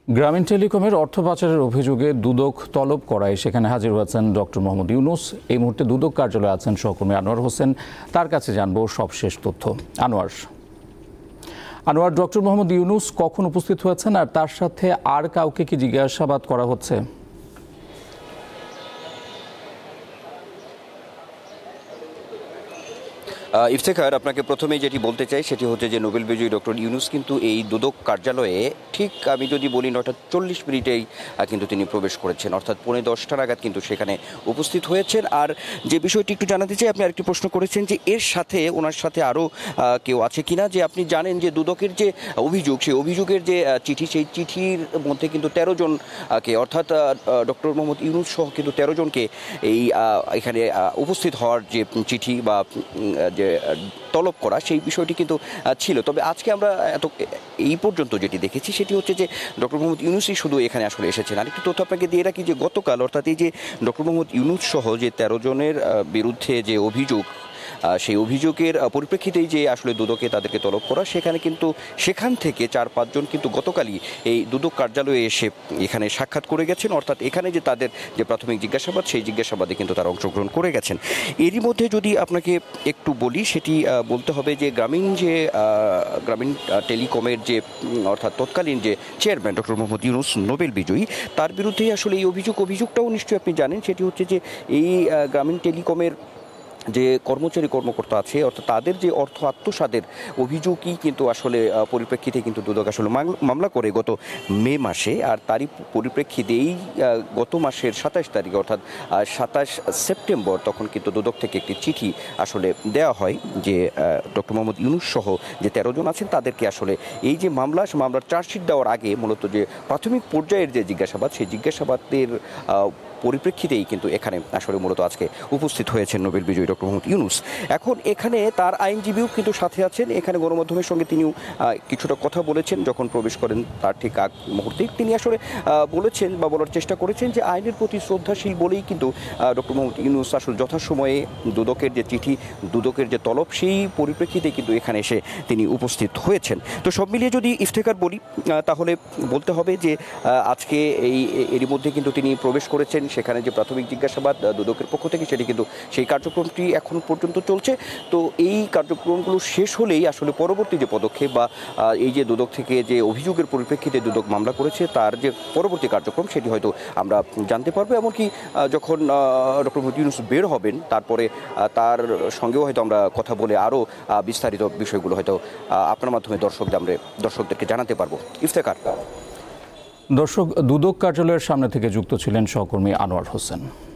গ্রামীণ টেলিকমের অর্থ পাচারের অভিযোগে দুদক তলব করায় সেখানে হাজির হয়েছেন ডক্টর মোহাম্মদ ইউনূস। এই মুহূর্তে দুদক কার্যালয়ে আছেন সহকর্মী আনোয়ার হোসেন, তার কাছে জানবো সবশেষ তথ্য। আনোয়ার, ডক্টর মোহাম্মদ ইউনূস কখন উপস্থিত হয়েছেন আর তার সাথে আর কাউকে কি জিজ্ঞাসাবাদ করা হচ্ছে? ইফতেখার, আপনাকে প্রথমেই যেটি বলতে চাই সেটি হচ্ছে যে নোবেল বিজয়ী ডক্টর ইউনূস কিন্তু এই দুদক কার্যালয়ে ঠিক আমি যদি বলি 9:40 কিন্তু তিনি প্রবেশ করেছেন, অর্থাৎ 9:45 নাগাদ কিন্তু সেখানে উপস্থিত হয়েছেন। আর যে বিষয়টি একটু জানাতে চাই, আপনি আরেকটি প্রশ্ন করেছেন যে এর সাথে ওনার সাথে আরও কেউ আছে কিনা। যে আপনি জানেন যে দুদকের যে অভিযোগ, সেই অভিযোগের যে চিঠি, সেই চিঠির মধ্যে কিন্তু 13 জনকে, অর্থাৎ ডক্টর মোহাম্মদ ইউনূস সহ কিন্তু 13 জনকে এই এখানে উপস্থিত হওয়ার যে চিঠি বা যে তলব করা, সেই বিষয়টি কিন্তু ছিল। তবে আজকে আমরা এই পর্যন্ত যেটি দেখেছি সেটি হচ্ছে যে ডক্টর মোহাম্মদ ইউনূসই শুধু এখানে আসলে এসেছেন। আরেকটি তথ্য আপনাকে দিয়ে রাখি যে গতকাল, অর্থাৎ এই যে ডক্টর মোহাম্মদ ইউনূস সহ যে 13 জনের বিরুদ্ধে যে অভিযোগ, সেই অভিযোগের পরিপ্রেক্ষিতেই যে আসলে দুদকে তাদেরকে তলব করা, সেখান থেকে 4-5 জন কিন্তু গতকালই এই দুদক কার্যালয়ে এসে এখানে সাক্ষাৎ করে গেছেন। অর্থাৎ এখানে যে তাদের যে প্রাথমিক জিজ্ঞাসাবাদ, সেই জিজ্ঞাসাবাদে কিন্তু তারা অংশগ্রহণ করে গেছেন। এরই মধ্যে যদি আপনাকে একটু বলি, সেটি বলতে হবে যে গ্রামীণ টেলিকমের যে অর্থাৎ তৎকালীন যে chairman doctor Mohammad Yunus, Nobel বিজয়ী, তার বিরুদ্ধেই আসলে এই অভিযোগটাও নিশ্চয়ই আপনি জানেন। সেটি হচ্ছে যে এই গ্রামীণ টেলিকমের যে কর্মকর্তা আছে, অর্থাৎ তাদের যে অর্থ আত্মসাতের অভিযোগই কিন্তু আসলে পরিপ্রেক্ষিতে কিন্তু দুদক আসলে মামলা করে গত মে মাসে। আর তারই পরিপ্রেক্ষিতেই গত মাসের 27 তারিখে, অর্থাৎ 27 সেপ্টেম্বর, তখন কিন্তু দুদক থেকে একটি চিঠি আসলে দেওয়া হয় যে ডক্টর মোহাম্মদ ইউনূস সহ যে 13 জন আছেন তাদেরকে আসলে এই যে মামলার চার্জশিট দেওয়ার আগে মূলত যে প্রাথমিক পর্যায়ের যে জিজ্ঞাসাবাদ, সেই জিজ্ঞাসাবাদের পরিপ্রেক্ষিতেই কিন্তু এখানে আসলে মূলত আজকে উপস্থিত হয়েছেন নোবেল বিজয়ী ডক্টর মোহাম্মদ ইউনূস। এখন এখানে তার আইনজীবীও কিন্তু সাথে আছেন। এখানে গণমাধ্যমের সঙ্গে তিনিও কিছুটা কথা বলেছেন যখন প্রবেশ করেন, তার ঠিক আগ মুহূর্তেই তিনি আসলে বলেছেন বা বলার চেষ্টা করেছেন যে আইনের প্রতি শ্রদ্ধাশীল বলেই কিন্তু ডক্টর মোহাম্মদ ইউনূস আসলে যথাসময়ে দুদকের যে চিঠি, দুদকের যে তলব, সেই পরিপ্রেক্ষিতে কিন্তু এখানে এসে তিনি উপস্থিত হয়েছেন। তো সব মিলিয়ে যদি ইফতেখার বলি, তাহলে বলতে হবে যে আজকে এরই মধ্যে কিন্তু তিনি প্রবেশ করেছেন। সেখানে যে প্রাথমিক জিজ্ঞাসাবাদ দুদকের পক্ষ থেকে, সেটি কিন্তু সেই কার্যক্রমটি এখন পর্যন্ত চলছে। তো এই কার্যক্রমগুলো শেষ হলেই আসলে পরবর্তী যে পদক্ষেপ বা এই যে দুদক থেকে যে অভিযোগের পরিপ্রেক্ষিতে দুদক মামলা করেছে, তার যে পরবর্তী কার্যক্রম, সেটি হয়তো আমরা জানতে পারবো। এমনকি যখন ডক্টর মোহাম্মদ ইউনূস বের হবেন, তারপরে তার সঙ্গেও হয়তো আমরা কথা বলে আরও বিস্তারিত বিষয়গুলো হয়তো আপনার মাধ্যমে দর্শকদেরকে জানাতে পারবো। ইফতেখার। দর্শক, দুদক কার্যালয়ের সামনে থেকে যুক্ত ছিলেন সহকর্মী আনোয়ার হোসেন।